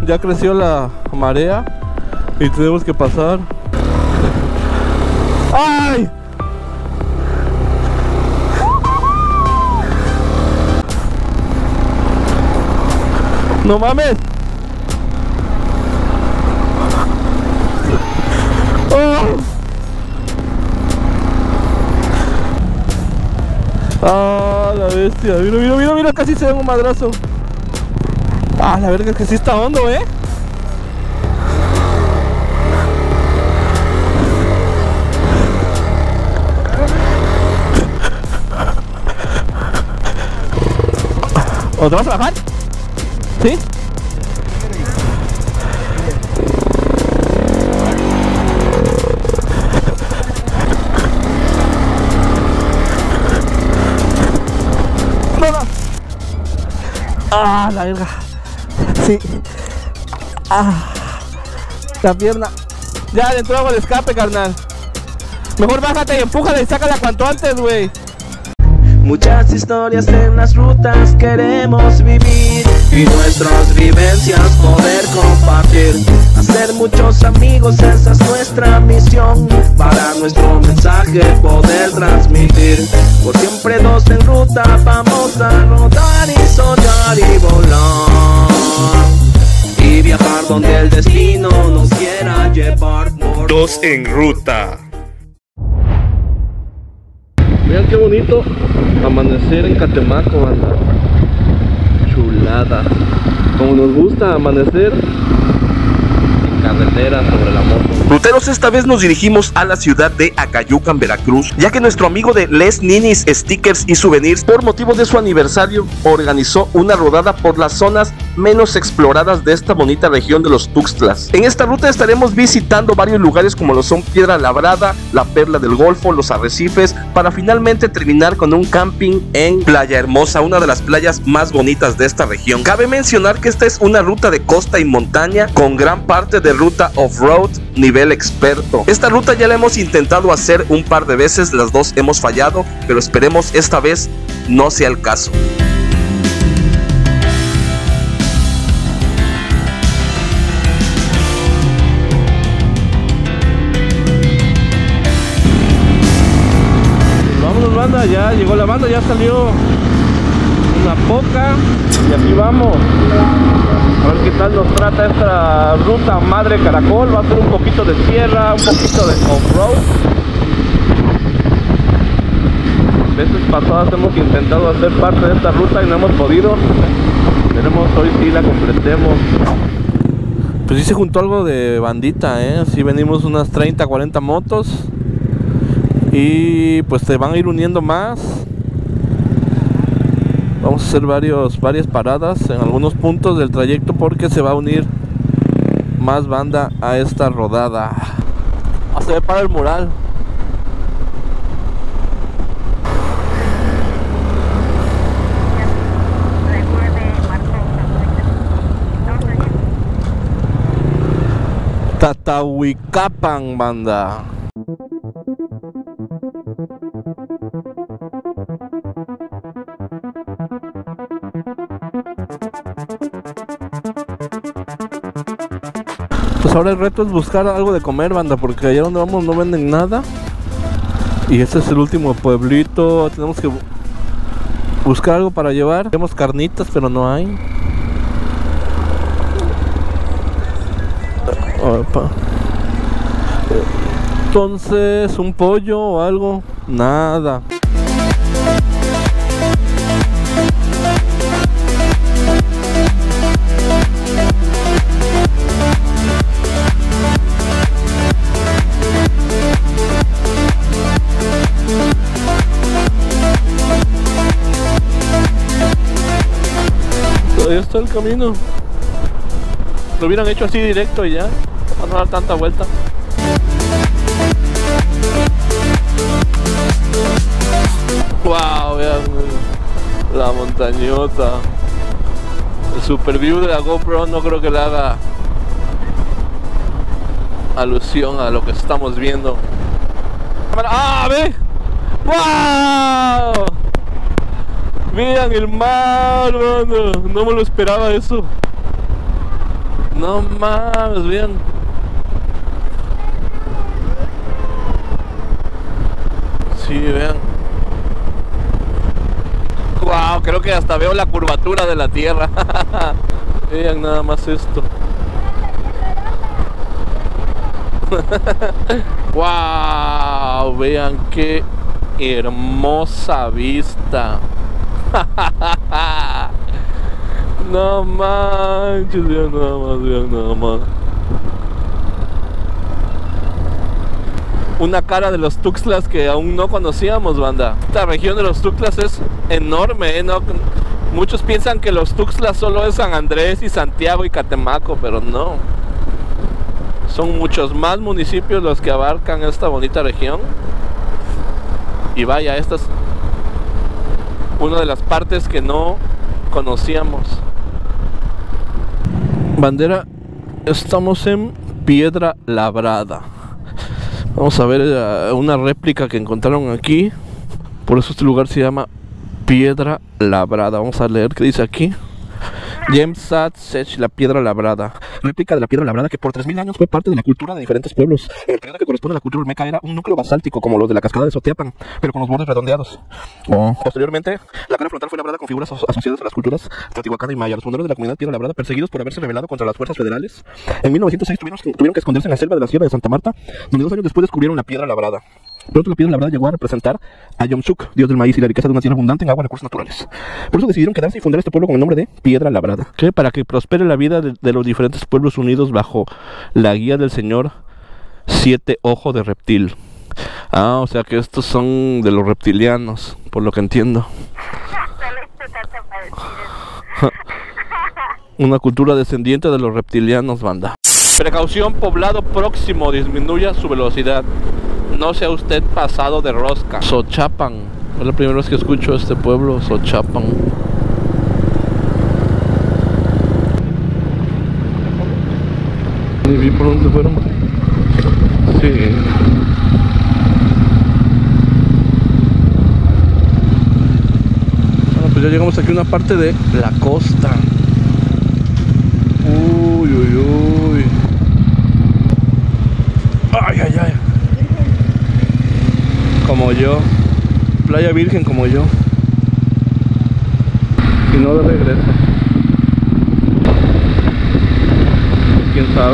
ya creció la marea y tenemos que pasar. ¡Ay! ¡No mames! ¡Oh! ¡Ah, la bestia! Mira, mira, mira, mira, casi se da un madrazo. ¡Ah, la verga, que sí está hondo, eh! ¿O te vas a bajar? ¿Sí? No, no. Ah, la verga. Sí. Ah, la pierna. Ya le entró agua de escape, carnal. Mejor bájate y empújala y sácala cuanto antes, güey. Muchas historias en las rutas queremos vivir y nuestras vivencias poder compartir. Hacer muchos amigos, esa es nuestra misión. Para nuestro mensaje poder transmitir. Por siempre dos en ruta, vamos a rodar y soñar y volar. Y viajar donde el destino nos quiera llevar. Dos en ruta. Vean qué bonito amanecer en Catemaco, banda. Chulada. Como nos gusta amanecer en carretera sobre la moto. Ruteros, esta vez nos dirigimos a la ciudad de Acayucan, Veracruz, ya que nuestro amigo de Les Ninis Stickers y Souvenirs, por motivo de su aniversario, organizó una rodada por las zonas menos exploradas de esta bonita región de los Tuxtlas. En esta ruta estaremos visitando varios lugares como lo son Piedra Labrada, la Perla del Golfo, los arrecifes, para finalmente terminar con un camping en Playa Hermosa, una de las playas más bonitas de esta región. Cabe mencionar que esta es una ruta de costa y montaña con gran parte de ruta off-road nivel experto. Esta ruta ya la hemos intentado hacer un par de veces, las dos hemos fallado, pero esperemos esta vez no sea el caso. Vámonos, banda, ya llegó la banda, ya salió una poca y aquí vamos. A ver qué tal nos trata esta ruta Madre Caracol. Va a ser un poquito de tierra, un poquito de off-road. Veces pasadas hemos intentado hacer parte de esta ruta y no hemos podido. Esperemos hoy sí la completemos. Pues sí se juntó algo de bandita, sí venimos unas 30, 40 motos. Y pues se van a ir uniendo más. Vamos a hacer varias paradas en algunos puntos del trayecto porque se va a unir más banda a esta rodada. Se ve para el mural. Tatahuicapan, banda. Pues ahora el reto es buscar algo de comer, banda, porque allá donde vamos no venden nada. Y este es el último pueblito. Tenemos que buscar algo para llevar. Tenemos carnitas, pero no hay. Opa. Entonces, un pollo o algo. Nada. Todavía está el camino. Lo hubieran hecho así directo y ya, para no dar tanta vuelta. Wow, vean la montañota. El super view de la GoPro no creo que le haga alusión a lo que estamos viendo. ¡Ah, ve! ¡Wow! Vean el mar, mano. No me lo esperaba eso. No mames, vean. Sí, vean. Wow, creo que hasta veo la curvatura de la tierra. Vean nada más esto. Wow, vean qué hermosa vista. No manches, vean nada más, vean nada más. Una cara de los Tuxtlas que aún no conocíamos, banda. Esta región de los Tuxtlas es enorme, ¿eh? No, muchos piensan que los Tuxtlas solo es San Andrés y Santiago y Catemaco, pero no. Son muchos más municipios los que abarcan esta bonita región. Y vaya, esta es una de las partes que no conocíamos. Bandera, estamos en Piedra Labrada. Vamos a ver una réplica que encontraron aquí. Por eso este lugar se llama Piedra Labrada. Vamos a leer qué dice aquí. Yemsat Sech, la Piedra Labrada. Réplica de la Piedra Labrada que por 3000 años fue parte de la cultura de diferentes pueblos. En el periodo que corresponde a la cultura olmeca era un núcleo basáltico como los de la cascada de Sotiapan, pero con los bordes redondeados. Posteriormente, la cara frontal fue labrada con figuras asociadas a las culturas teotihuacana y maya. Los fundadores de la comunidad Piedra Labrada, perseguidos por haberse rebelado contra las fuerzas federales, en 1906 tuvieron que esconderse en la selva de la Sierra de Santa Marta, donde 2 años después descubrieron la Piedra Labrada. Pronto la Piedra Labrada llegó a representar a Yomsuk, dios del maíz y la riqueza de una tierra abundante en agua y recursos naturales. Por eso decidieron quedarse y fundar este pueblo con el nombre de Piedra Labrada. ¿Qué? Para que prospere la vida de los diferentes pueblos unidos bajo la guía del señor Siete Ojo de Reptil. Ah, o sea que estos son de los reptilianos, por lo que entiendo. Una cultura descendiente de los reptilianos, banda. Precaución, poblado próximo, disminuya su velocidad. No sea usted pasado de rosca. Xochapan. Es la primera vez que escucho este pueblo, Xochapan. Ni vi por dónde fueron. Sí. Bueno, pues ya llegamos aquí a una parte de la costa. Uy, uy, uy. Ay, ay, ay. Como yo. Playa Virgen como yo. Y no de regreso. ¿Quién sabe?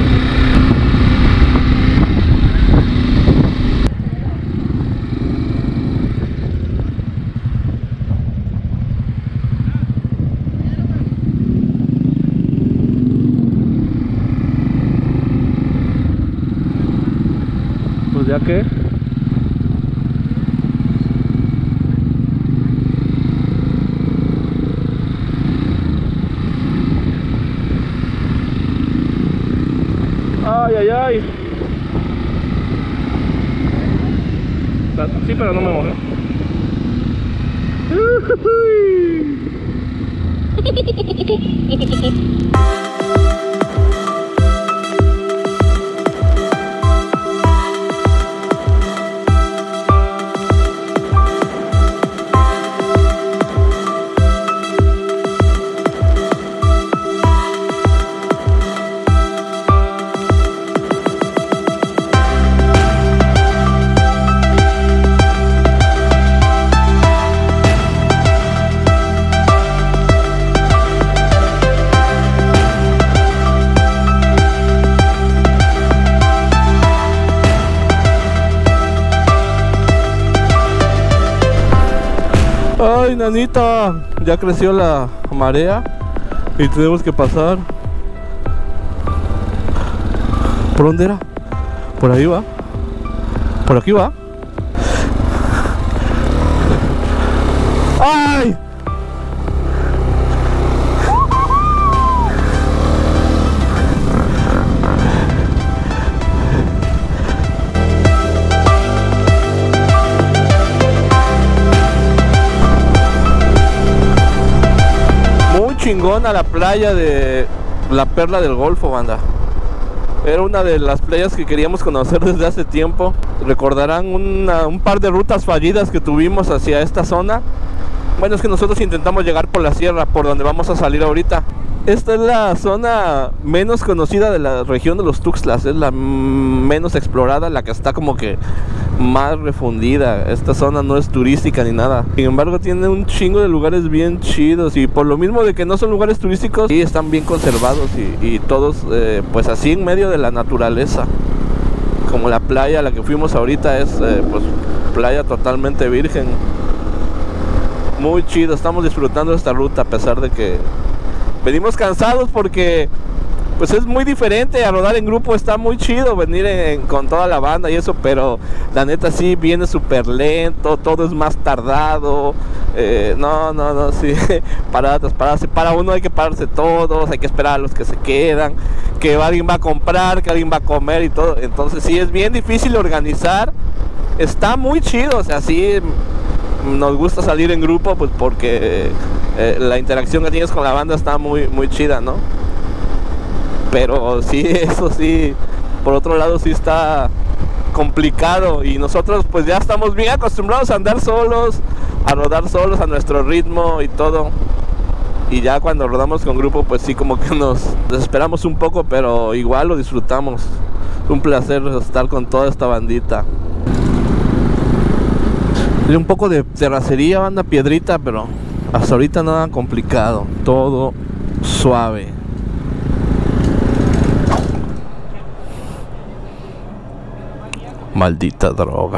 Pues ya que ay, ay, ay. Sí, pero no me mojé. Ay, nanita, ya creció la marea y tenemos que pasar. ¿Por dónde era? Por ahí va. Por aquí va. ¡Ay! Chingona la playa de la Perla del Golfo, banda. Era una de las playas que queríamos conocer desde hace tiempo. Recordarán un par de rutas fallidas que tuvimos hacia esta zona. Bueno, es que nosotros intentamos llegar por la sierra, por donde vamos a salir ahorita. Esta es la zona menos conocida de la región de los Tuxtlas. Es la menos explorada, la que está como que más refundida. Esta zona no es turística ni nada. Sin embargo, tiene un chingo de lugares bien chidos. Y por lo mismo de que no son lugares turísticos, sí están bien conservados y todos pues así en medio de la naturaleza. Como la playa a la que fuimos ahorita es pues playa totalmente virgen. Muy chido, estamos disfrutando esta ruta a pesar de que venimos cansados porque pues es muy diferente a rodar en grupo. Está muy chido venir con toda la banda y eso, pero la neta sí viene súper lento, todo es más tardado. No, sí, para uno hay que pararse todos, hay que esperar a los que se quedan, que alguien va a comprar, que alguien va a comer y todo. Entonces sí es bien difícil organizar. Está muy chido, o sea, sí nos gusta salir en grupo pues porque la interacción que tienes con la banda está muy chida, ¿no? Pero sí, eso sí, por otro lado sí está complicado y nosotros pues ya estamos bien acostumbrados a andar solos, a rodar solos a nuestro ritmo y todo. Y ya cuando rodamos con grupo pues sí como que nos desesperamos un poco, pero igual lo disfrutamos. Es un placer estar con toda esta bandita. Hay un poco de terracería, banda, piedrita, pero hasta ahorita nada complicado, todo suave. Maldita droga.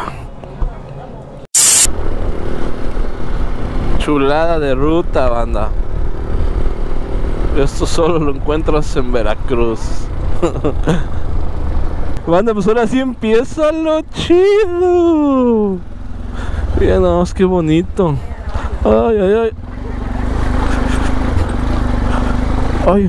Chulada de ruta, banda. Esto solo lo encuentras en Veracruz. Banda, pues ahora sí empieza lo chido. Mira nada más, qué bonito. Ay. Ay.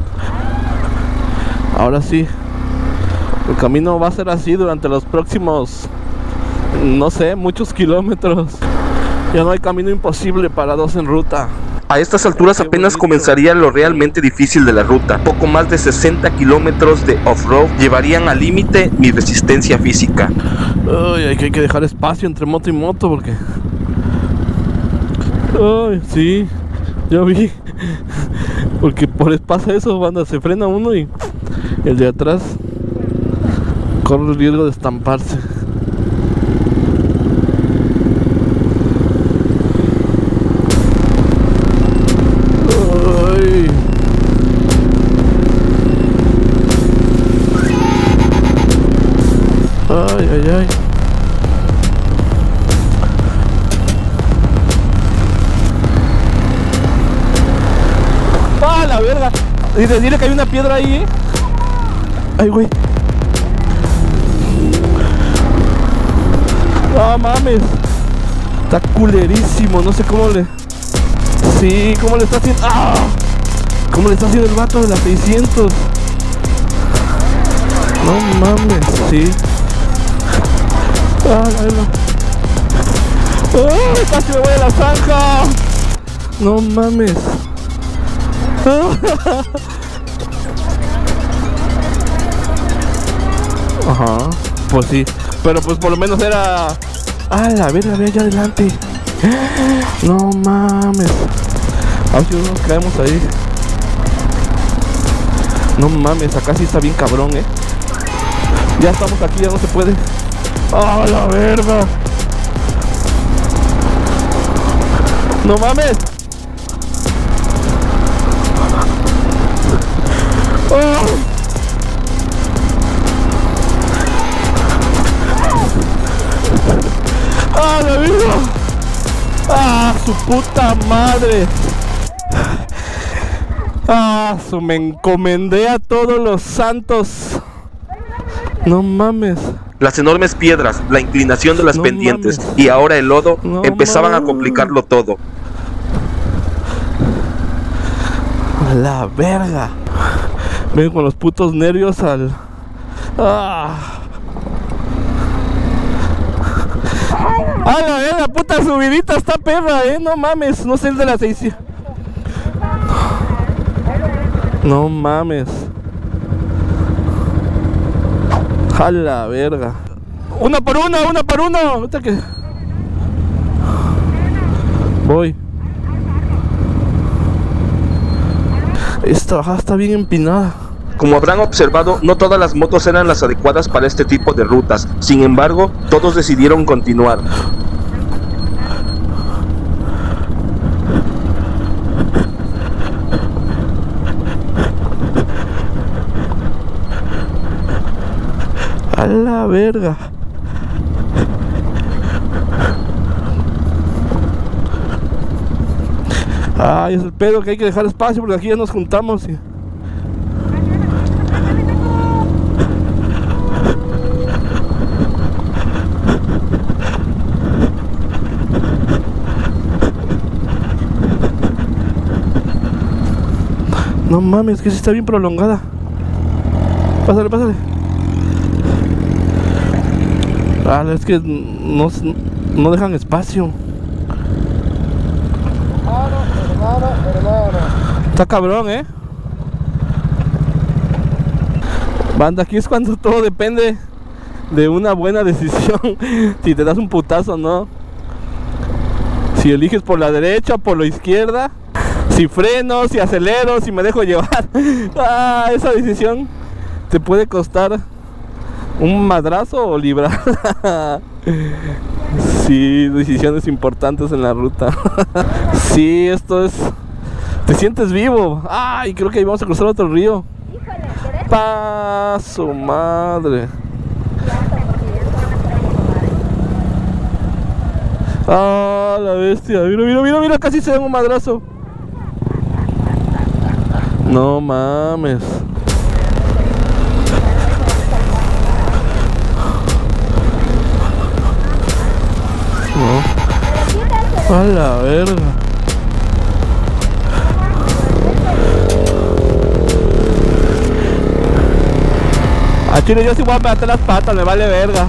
Ahora sí. El camino va a ser así durante los próximos, no sé, muchos kilómetros. Ya no hay camino imposible para dos en ruta. A estas alturas apenas comenzaría lo realmente difícil de la ruta. Poco más de 60 kilómetros de off-road llevarían al límite mi resistencia física. Ay, hay que dejar espacio entre moto y moto porque... Ay, sí, ya vi. Porque pasa eso, banda, se frena uno y el de atrás corre el riesgo de estamparse. Ay. ¡Ah, la verga! Dile que hay una piedra ahí, ¿eh? Ay, güey. No mames. Está culerísimo, no sé cómo le... Sí, cómo le está haciendo... ¡Ah! ¿Cómo le está haciendo el vato de las 600? No mames, sí. Casi me voy a la zanja. No mames. Ajá, pues sí. Pero pues por lo menos era... Ah, la verga, allá adelante. No mames. A ver si nos caemos ahí. No mames, acá sí está bien cabrón, Ya estamos aquí, ya no se puede. ¡Ah, la verga! ¡No mames! ¡Oh! ¡Ah, la verga! ¡Ah, su puta madre! ¡Ah, me encomendé a todos los santos! ¡No mames! Las enormes piedras, la inclinación de las pendientes y ahora el lodo empezaban a complicarlo todo. A la verga. Vengo con los putos nervios al... ¡Ah! ¡Ah, la verga! Puta subidita está perra, no mames. No sé el de la 600. No mames. A la verga. Una por uno. Ahorita que... Voy. Esta bajada está bien empinada. Como habrán observado, no todas las motos eran las adecuadas para este tipo de rutas. Sin embargo, todos decidieron continuar. A la verga. Ay, es el pedo que hay que dejar espacio porque aquí ya nos juntamos y... No mames, que sí está bien prolongada. Pásale, pásale. Ah, es que no dejan espacio. Está cabrón, Banda, aquí es cuando todo depende de una buena decisión. Si te das un putazo o no. Si eliges por la derecha, por la izquierda. Si freno, si acelero, si me dejo llevar. Ah, esa decisión te puede costar un madrazo o librar. Sí, decisiones importantes en la ruta. Sí, esto es... Te sientes vivo. Ay, creo que ahí vamos a cruzar otro río. Pa' su madre. Ah, la bestia. Mira, mira, mira, mira, casi se da un madrazo. No mames. No. A la verga. A chile yo sí voy a meter las patas, me vale verga.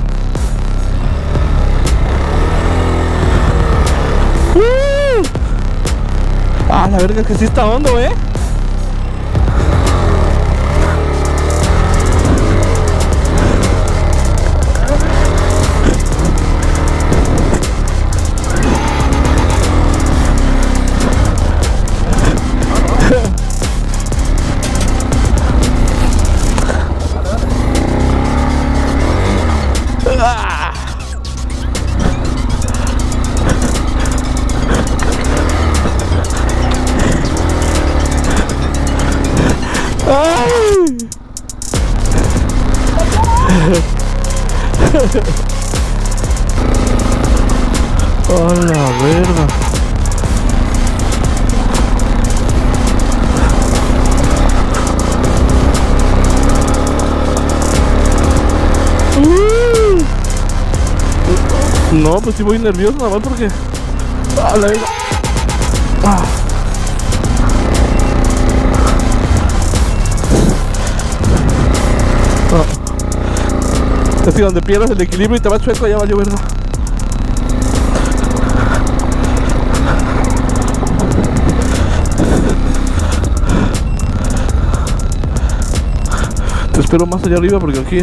Ah, la verga, que sí está hondo, ¡Oh, la verga! No, pues sí voy nervioso nada más porque... ¡Ah, la verga! ¡Ah! Es que donde pierdas el equilibrio y te vas chueco, ya valió verga. Te espero más allá arriba porque aquí...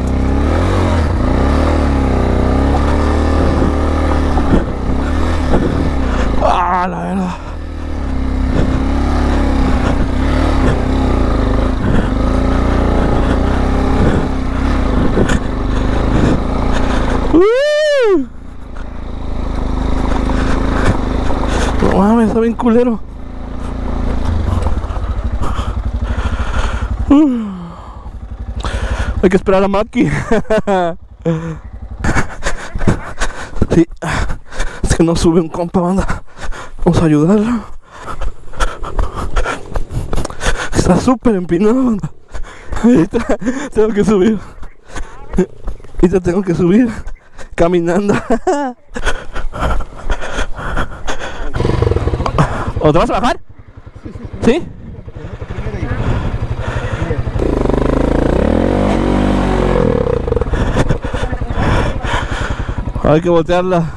¡Ah, la verga! No mames, está bien culero. Hay que esperar a Maki. Sí, es que no sube un compa, banda. Vamos a ayudarlo. Está súper empinado, banda. Ahorita tengo que subir. Ahorita tengo que subir caminando. ¿O te vas a bajar? ¿Sí? Hay que voltearla.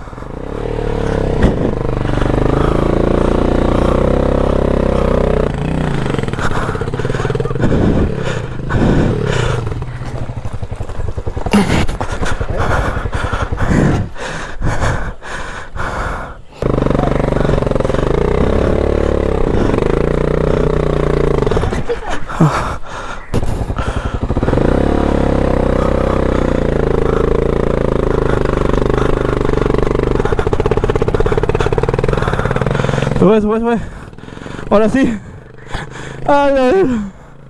Sube. Ahora sí. Ay.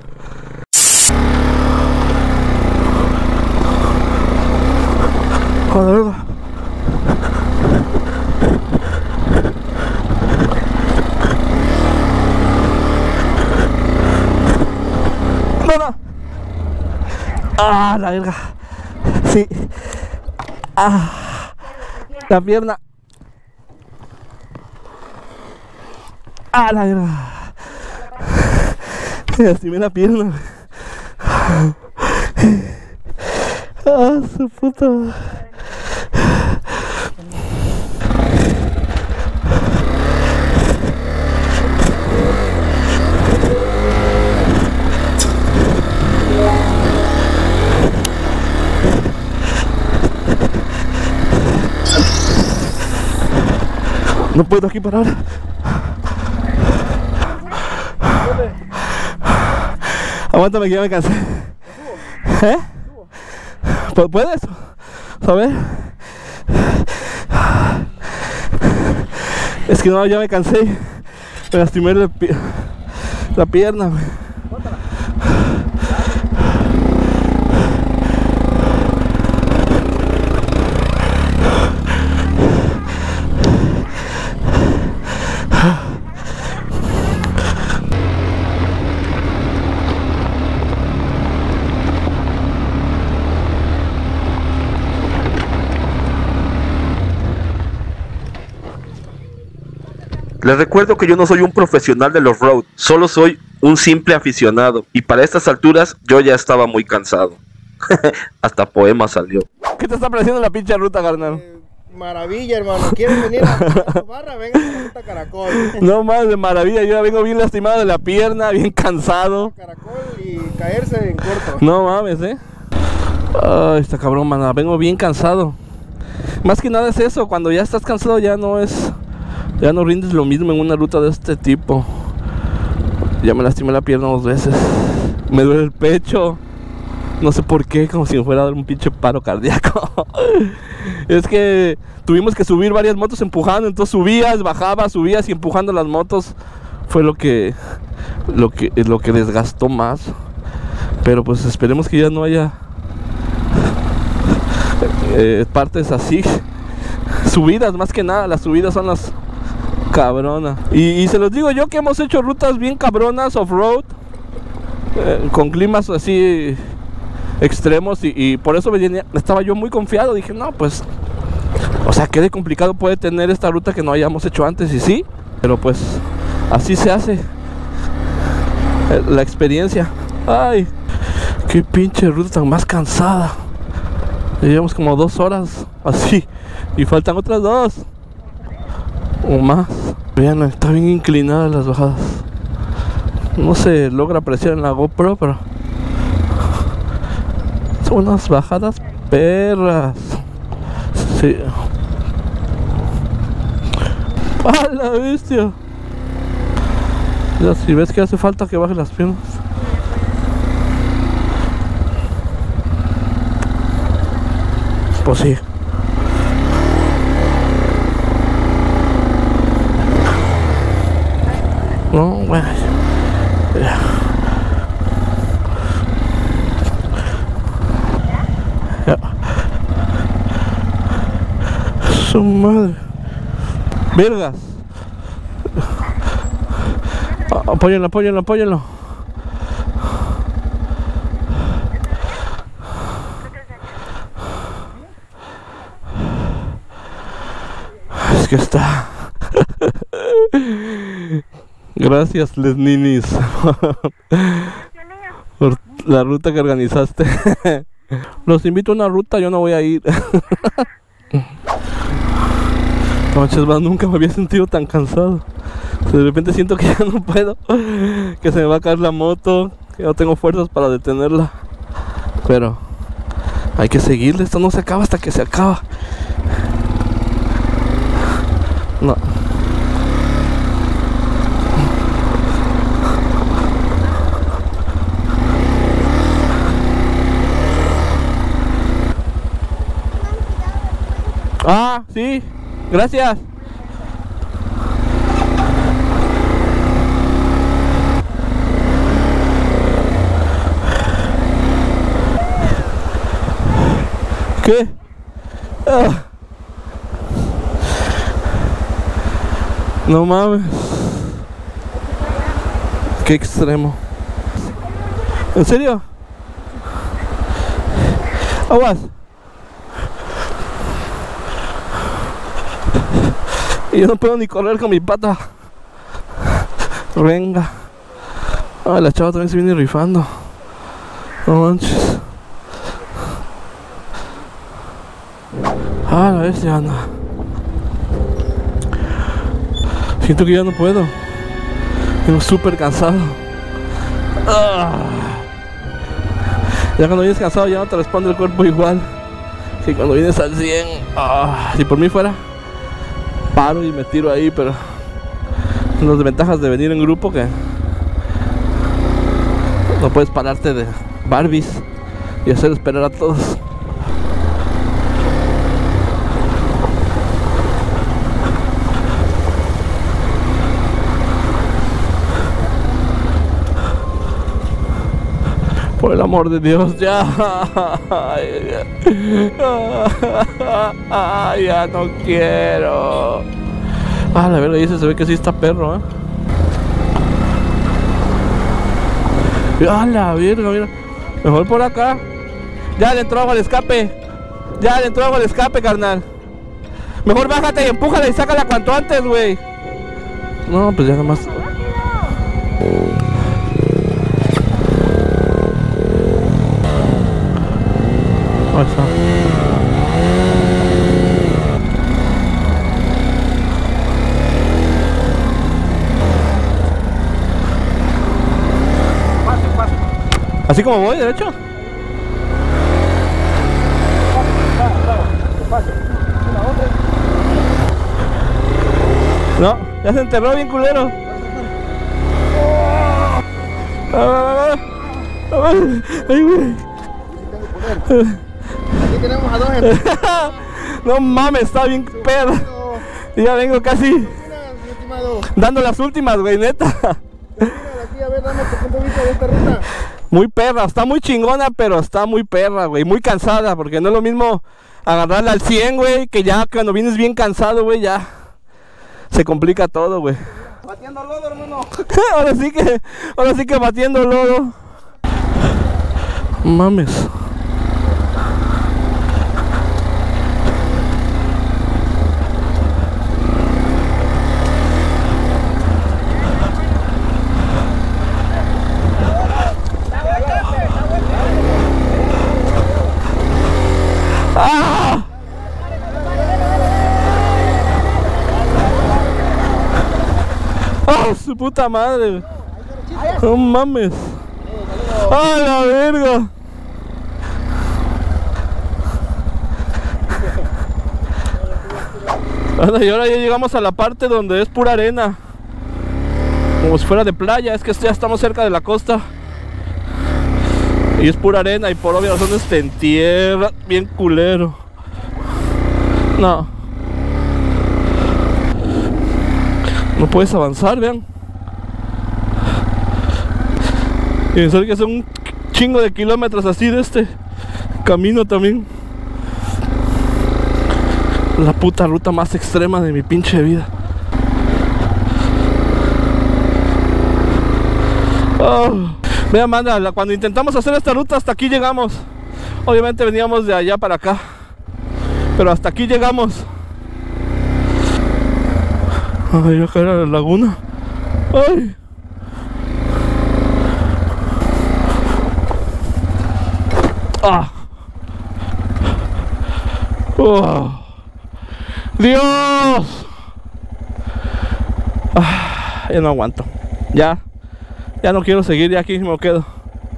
Joder. No. Ah, la verga. Sí. Ah, la pierna. Ah, la verga. Me lastimé la pierna. Ah, su puta. No puedo aquí parar. Aguántame que ya me cansé. ¿Eh? ¿Puedes? A ver. Es que no, ya me cansé. Me lastimé la pierna. Les recuerdo que yo no soy un profesional de los road, solo soy un simple aficionado, y para estas alturas yo ya estaba muy cansado. Hasta poema salió. ¿Qué te está pareciendo la pinche ruta, carnal? Maravilla, hermano. ¿Quieren venir a Barra? Vengan a la ruta Caracol. No más de maravilla, yo ya vengo bien lastimado de la pierna, bien cansado. Caracol y caerse en corto. No mames, Ay, está cabrón, mana, vengo bien cansado. Más que nada es eso, cuando ya estás cansado ya no rindes lo mismo en una ruta de este tipo. Ya me lastimé la pierna 2 veces. Me duele el pecho. No sé por qué, como si me fuera a dar un pinche paro cardíaco. Es que tuvimos que subir varias motos empujando. Entonces subías, bajabas, subías y empujando las motos. Fue lo que desgastó más. Pero pues esperemos que ya no haya partes así. Subidas, más que nada. Las subidas son las cabronas. Y se los digo yo que hemos hecho rutas bien cabronas off-road, con climas así extremos, y por eso estaba yo muy confiado. Dije, no, pues, o sea, qué de complicado puede tener esta ruta que no hayamos hecho antes. Y sí, pero pues así se hace la experiencia. Ay, qué pinche ruta tan más cansada. Llevamos como 2 horas así y faltan otras 2 o más. Vean, está bien inclinada las bajadas. No se logra apreciar en la GoPro, pero son unas bajadas perras. Sí. ¡Ah, la bestia! Ya, si ves que hace falta que baje las piernas. Pues sí. No, bueno. Ya. Su madre. Vergas. Apóyenlo, apóyenlo, apóyenlo. Es que está. Gracias, Les Ninis, por la ruta que organizaste. Los invito a una ruta, yo no voy a ir. Manches, nunca me había sentido tan cansado. De repente siento que ya no puedo, que se me va a caer la moto, que no tengo fuerzas para detenerla. Pero hay que seguirle, esto no se acaba hasta que se acaba. No. Ah, sí, gracias. ¿Qué? Ah. No mames. Qué extremo. ¿En serio? Aguas. Y yo no puedo ni correr con mi pata. Venga. Ay, la chava también se viene rifando. No manches. Ah, la bestia, anda. Siento que ya no puedo. Estoy súper cansado. Ya cuando vienes cansado ya no te responde el cuerpo igual que cuando vienes al 100. Si por mí fuera, paro y me tiro ahí, pero las desventajas de venir en grupo que no puedes pararte de Barbies y hacer esperar a todos. Por el amor de Dios, ya. Ya no quiero. La verdad, dice, se ve que sí está perro, la verga, mira. Mejor por acá. Ya le entró agua al escape. Ya le entró agua al escape, carnal. Mejor bájate y empújala y sácala cuanto antes, güey. No, pues ya nomás. Ahí está. Así como voy, derecho. No, ya se enterró bien culero. Ay, güey. Aquí tenemos a dos gente. No mames, está bien perro. Ya vengo casi dando las últimas, güey, neta. Aquí, a ver, dame tu punto de vista de esta ruta. Muy perra, está muy chingona, pero está muy perra, güey, muy cansada, porque no es lo mismo agarrarla al 100, güey, que ya cuando vienes bien cansado, güey, ya se complica todo, güey. Batiendo lodo, hermano. ahora sí que batiendo lodo. Mames. Su puta madre. No mames. La verga. Y ahora ya llegamos a la parte donde es pura arena, como si fuera de playa. Es que ya estamos cerca de la costa y es pura arena, y por obvias razones te entierra bien culero. No puedes avanzar, vean. Y pensar que son un chingo de kilómetros así de este camino también. La puta ruta más extrema de mi pinche vida. Vean, manda, cuando intentamos hacer esta ruta hasta aquí llegamos. Obviamente veníamos de allá para acá, pero hasta aquí llegamos. Ay, acá era la laguna. Ay. Dios. Ya no aguanto. Ya no quiero seguir, ya aquí me quedo.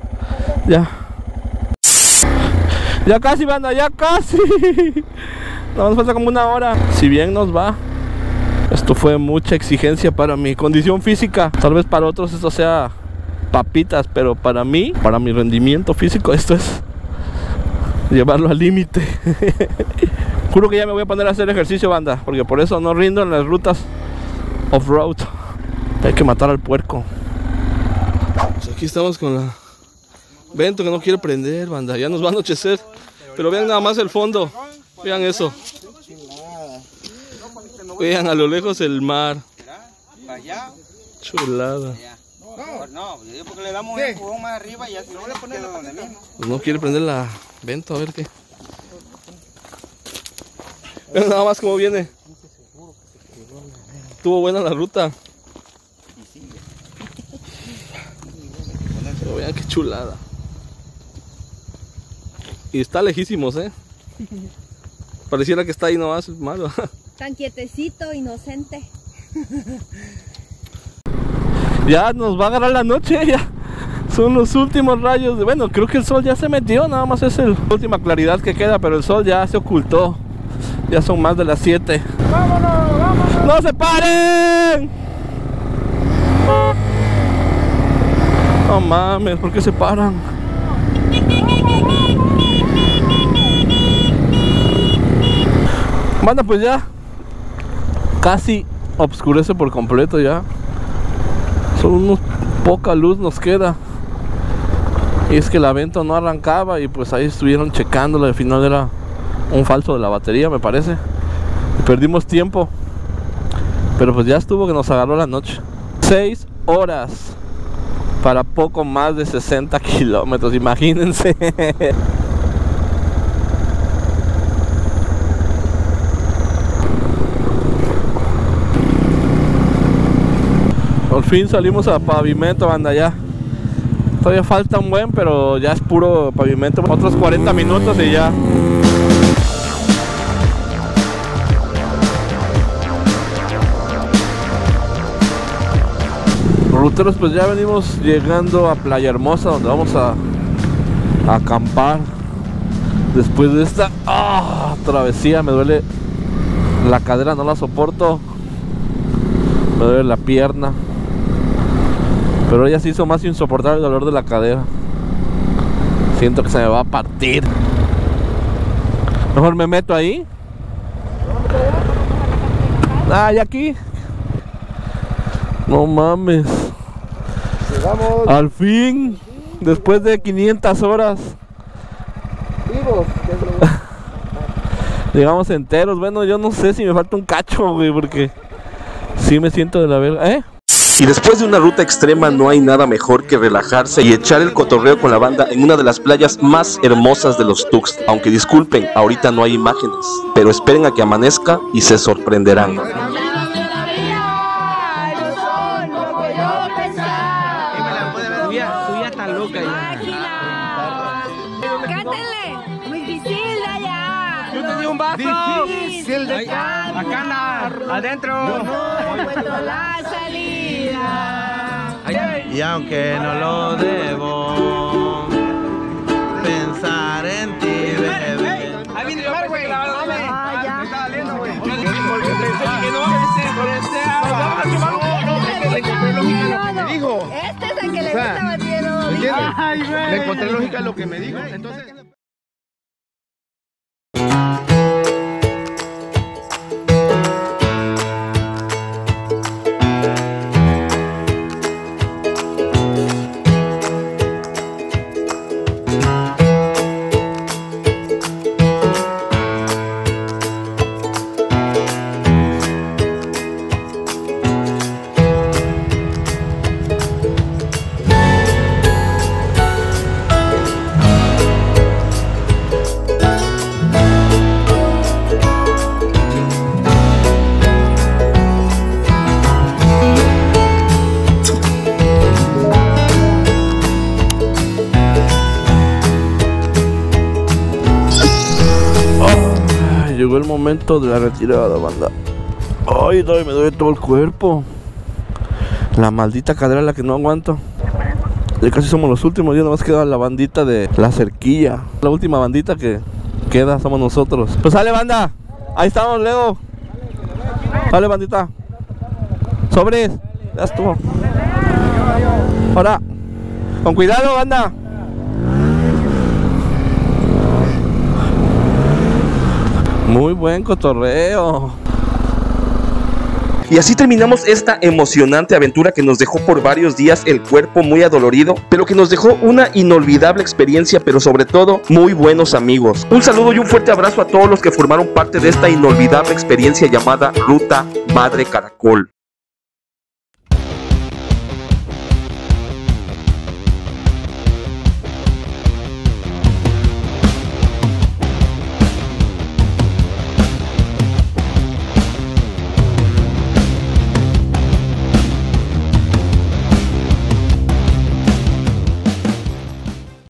Ya casi, banda, ya casi. Nos falta como una hora. Si bien nos va, esto fue mucha exigencia para mi condición física. Tal vez para otros esto sea papitas, pero para mí, para mi rendimiento físico, esto es llevarlo al límite. Juro que ya me voy a poner a hacer ejercicio, banda, porque por eso no rindo en las rutas off-road. Hay que matar al puerco. Pues aquí estamos con la Vento que no quiere prender, banda. Ya nos va a anochecer. Pero vean nada más el fondo. Vean eso. Vean a lo lejos el mar. Allá. Chulada. No, porque le damos un empujón más arriba y ya si no le ponemos donde mismo. Pues no quiere prender la venta, a ver qué. Vean nada más cómo viene. Estuvo buena la ruta. Pero vean qué chulada. Y está lejísimos, Pareciera que está ahí nomás, malo. Tan quietecito, inocente. Ya nos va a agarrar la noche, ya. Son los últimos rayos. Bueno, creo que el sol ya se metió, nada más es la última claridad que queda, pero el sol ya se ocultó. Ya son más de las 7. ¡Vámonos, vámonos! ¡No se paren! No mames, ¿por qué se paran? Bueno, pues ya casi oscurece por completo ya. Solo poca luz nos queda. Y es que la venta no arrancaba y pues ahí estuvieron checándolo. Al final era un falso de la batería, me parece. Y perdimos tiempo. Pero pues ya estuvo que nos agarró la noche. 6 horas para poco más de 60 kilómetros, imagínense. Por fin salimos a pavimento, banda, ya. Todavía falta un buen, pero ya es puro pavimento. Otros 40 minutos y ya. Ruteros, pues ya venimos llegando a Playa Hermosa, donde vamos a acampar. Después de esta travesía, me duele la cadera, no la soporto. Me duele la pierna. Pero ya se hizo más insoportable el dolor de la cadera. Siento que se me va a partir. Mejor me meto ahí. Y aquí. No mames. Llegamos Al fin. Después de 500 horas. vivos. Llegamos enteros. Bueno, yo no sé si me falta un cacho, güey, porque sí me siento de la verga. Y después de una ruta extrema no hay nada mejor que relajarse y echar el cotorreo con la banda en una de las playas más hermosas de los Tuxtla. Aunque disculpen, ahorita no hay imágenes, pero esperen a que amanezca y se sorprenderán. Tú ya estás loca ya. Cántenle. Muy difícil de allá. Yo te di un vaso. Difícil de Acá anda, adentro. No encuentro la salida. Y aunque no lo debo pensar en ti, bebé. Ahí viene yo, güey. Ya. Me está valiendo, güey. Porque pensé que no con este agua. Le encontré lógica a lo que me dijo. Este es el que le O sea, gusta batiendo. ¿Entiendes? Le encontré lógica a lo que me dijo. Entonces... Llegó el momento de la retirada, banda. Ay, me duele todo el cuerpo. La maldita cadera, la que no aguanto. Ya casi somos los últimos, ya nomás queda la bandita de la cerquilla. La última bandita que queda somos nosotros. Pues sale, banda. Ahí estamos, Leo. Sale, bandita. Sobres. Ya estuvo. Ahora. Con cuidado, banda. Muy buen cotorreo. Y así terminamos esta emocionante aventura que nos dejó por varios días el cuerpo muy adolorido, pero que nos dejó una inolvidable experiencia, pero sobre todo muy buenos amigos. Un saludo y un fuerte abrazo a todos los que formaron parte de esta inolvidable experiencia llamada Ruta Madre Caracol.